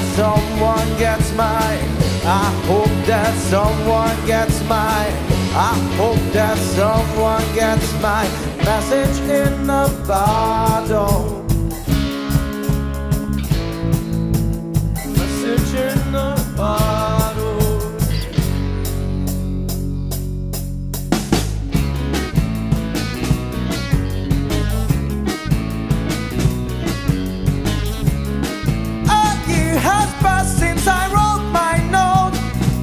someone gets mine. I hope that someone gets mine. I hope that someone gets my message in a bottle. Message in a bottle. A year has passed since I wrote my note.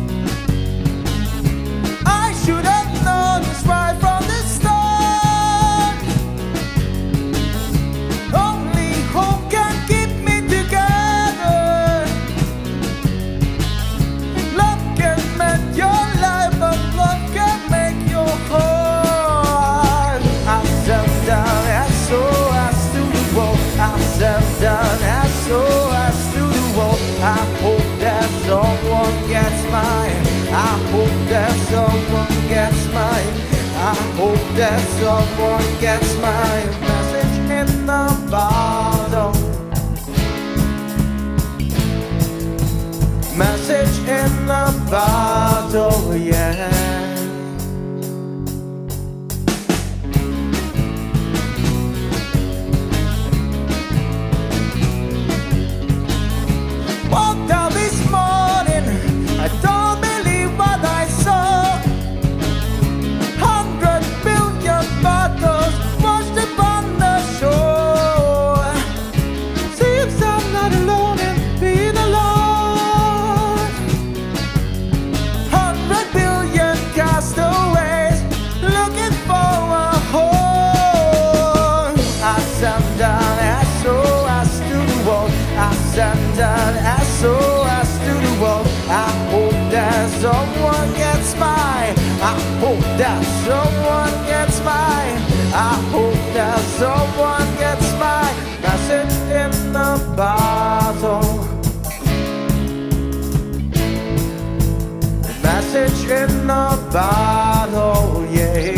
I should have known this right from the start. Only hope can keep me together. Love can make your life, but love can make your heart. I sent down SOS to the world. I sent down SOS to the world. I hope that someone gets mine. I hope that someone gets mine. I hope that someone gets my message in a bottle. Message in a bottle, yeah. Walked out this morning, I don't believe what I saw. 100 billion bottles washed upon the shore. Seems I'm not alone in being alone. 100 billion castaways looking for a home. I sent down SOS to the world. I sent down SOS to the world. I hope that someone gets mine. I hope that someone gets mine. I hope that someone gets my message in a bottle. Message in a bottle, yeah.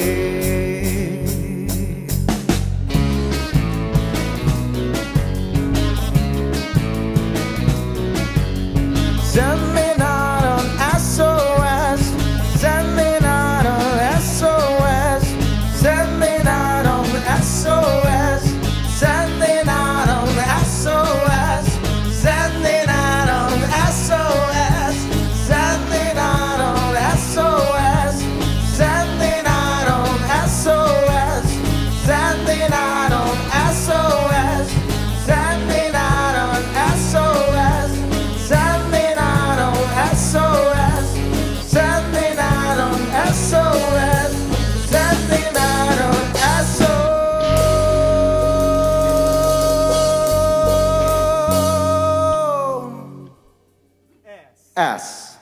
Sending out on SOS, sending out on SOS, sending out on SOS, sending out on SOS, sending out on SOS, sending out on SOS, sending out on SOS, sending out on SOS, sending out on SOS. Sending out on SOS, sending out on SOS, sending out on SOS.